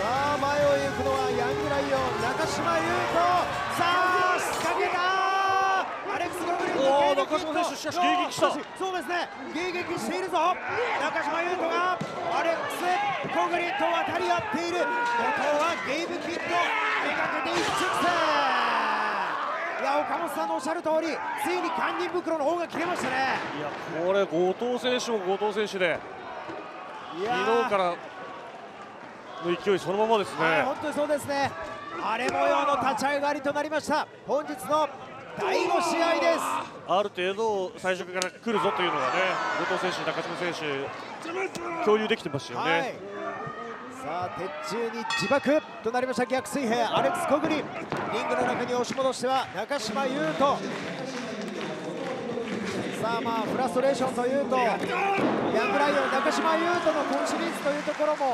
あ前を行くのはヤングライオン中島裕斗。さあ仕掛けたアレックス・ゴグリンの中島選手しかし迎撃した。 そうですね、迎撃しているぞ。中島裕斗がアレックス・ゴグリンと渡り合っている。後藤はゲームキットめがけて一直線。いや岡本さんのおっしゃる通り、ついに堪忍袋の方が切れましたね。 いやこれ後藤選手も後藤選手で昨日からの勢いそのままですね。 本当にそうですね。荒れ模様の立ち上がりとなりました。本日の第5試合です。 ある程度最初から来るぞというのがね、後藤選手、中島選手共有できてましたよね。 さあ鉄柱に自爆となりました逆水平アレックス・コグリン。リングの中に押し戻しては中島裕斗。さあフラストレーションというとヤングライオン中島裕斗のコンシリーズというところも